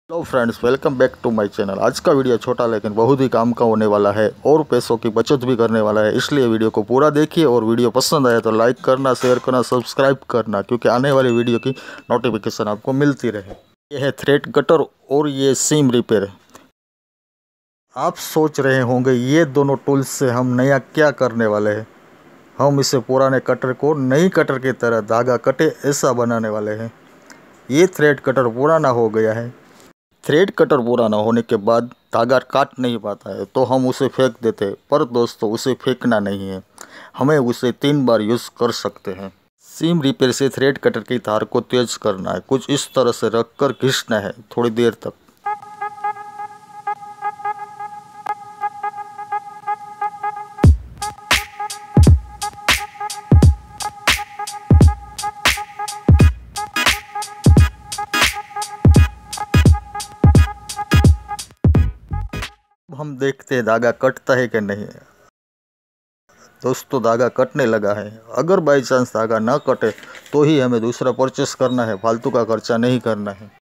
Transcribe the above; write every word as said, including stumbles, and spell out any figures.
Hello friends, welcome back to my channel. आज का video छोटा लेकिन बहुत ही काम का होने वाला है और पैसों की बचत भी करने वाला है, इसलिए वीडियो को पूरा देखिए। और वीडियो पसंद आया तो लाइक करना, शेयर करना, सब्सक्राइब करना, क्योंकि आने वाली वीडियो की नोटिफिकेशन आपको मिलती रहे। यह है थ्रेड कटर और ये सीम रिपेयर। आप सोच रहे होंगे ये दोनों टूल्स से हम नया क्या करने वाले हैं। हम इसे पुराने कटर को नई कटर की तरह धागा कटे ऐसा बनाने वाले हैं। ये थ्रेड कटर पुराना हो गया है। थ्रेड कटर पुराना होने के बाद धागा काट नहीं पाता है तो हम उसे फेंक देते हैं, पर दोस्तों उसे फेंकना नहीं है, हमें उसे तीन बार यूज़ कर सकते हैं। सीम रिपेयर से थ्रेड कटर की धार को तेज करना है। कुछ इस तरह से रखकर घिसना है थोड़ी देर तक। अब हम देखते हैं धागा कटता है कि नहीं। दोस्तों धागा कटने लगा है। अगर बाई चांस धागा ना कटे तो ही हमें दूसरा परचेस करना है, फालतू का खर्चा नहीं करना है।